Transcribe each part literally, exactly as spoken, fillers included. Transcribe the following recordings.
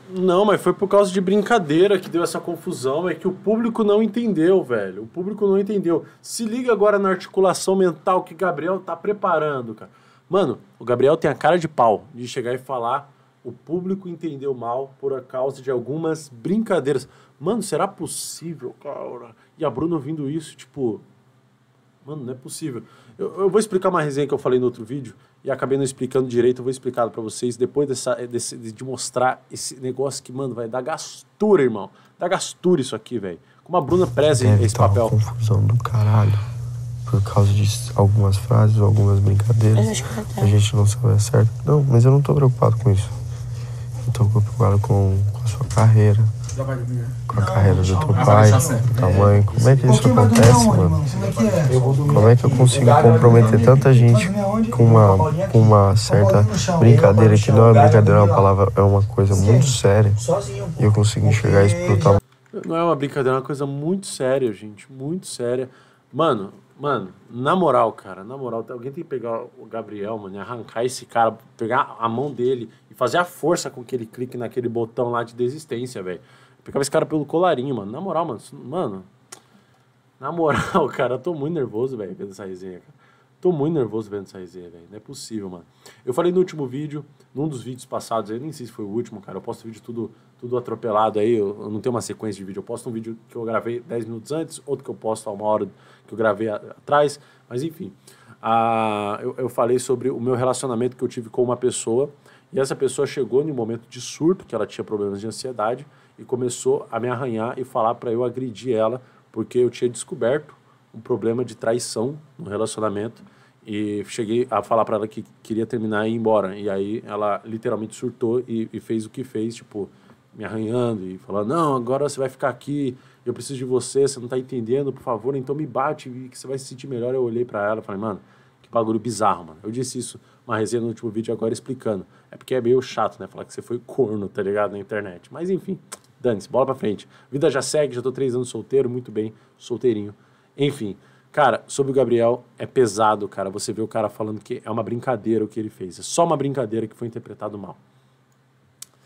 Não, mas foi por causa de brincadeira que deu essa confusão. É que o público não entendeu, velho. O público não entendeu. Se liga agora na articulação mental que Gabriel tá preparando, cara. Mano, o Gabriel tem a cara de pau de chegar e falar o público entendeu mal por causa de algumas brincadeiras. Mano, será possível, cara? E a Bruna ouvindo isso, tipo... Mano, não é possível. Eu, eu vou explicar uma resenha que eu falei no outro vídeo e acabei não explicando direito, eu vou explicar pra vocês depois dessa, desse, de mostrar esse negócio que, mano, vai dar gastura, irmão. Dá gastura isso aqui, velho. Como a Bruna preza Deve esse tá papel. Uma confusão do caralho. Por causa de algumas frases ou algumas brincadeiras. Acho que a gente não sabe certo. Não, mas eu não tô preocupado com isso. Eu tô preocupado com, com a sua carreira. Com a carreira do teu pai, da tua mãe. Como é que isso acontece, mano? Como é que eu consigo comprometer tanta gente com uma, com uma certa brincadeira que não é brincadeira, é uma palavra, é uma coisa muito séria. E eu consigo enxergar isso pro tamanho. Não é uma brincadeira, é uma coisa muito séria, gente. Muito séria. Mano, mano, na moral, cara, na moral, alguém tem que pegar o Gabriel, mano, e arrancar esse cara, pegar a mão dele e fazer a força com que ele clique naquele botão lá de desistência, velho. Pegava esse cara pelo colarinho, mano. Na moral, mano. Mano. Na moral, cara, eu tô muito nervoso, velho, vendo essa resenha, cara. Tô muito nervoso vendo essa resenha, velho. Não é possível, mano. Eu falei no último vídeo, num dos vídeos passados, eu nem sei se foi o último, cara. Eu posto vídeo tudo, tudo atropelado aí. Eu, eu não tenho uma sequência de vídeo. Eu posto um vídeo que eu gravei dez minutos antes, outro que eu posto há uma hora que eu gravei a, atrás. Mas enfim. Ah, eu, eu falei sobre o meu relacionamento que eu tive com uma pessoa. E essa pessoa chegou em um momento de surto, que ela tinha problemas de ansiedade, e começou a me arranhar e falar para eu agredir ela, porque eu tinha descoberto um problema de traição no relacionamento, e cheguei a falar para ela que queria terminar e ir embora. E aí ela literalmente surtou e, e fez o que fez, tipo, me arranhando e falando, não, agora você vai ficar aqui, eu preciso de você, você não tá entendendo, por favor, então me bate que você vai se sentir melhor. Eu olhei para ela e falei, mano, que bagulho bizarro, mano. Eu disse isso, uma resenha no último vídeo agora explicando. É porque é meio chato, né, falar que você foi corno, tá ligado, na internet. Mas enfim, dane-se, bola pra frente. Vida já segue, já tô três anos solteiro, muito bem, solteirinho. Enfim, cara, sobre o Gabriel, é pesado, cara, você vê o cara falando que é uma brincadeira o que ele fez. É só uma brincadeira que foi interpretado mal.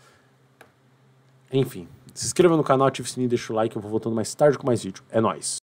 Enfim, se inscreva no canal, ative o sininho, deixa o like, eu vou voltando mais tarde com mais vídeo. É nóis!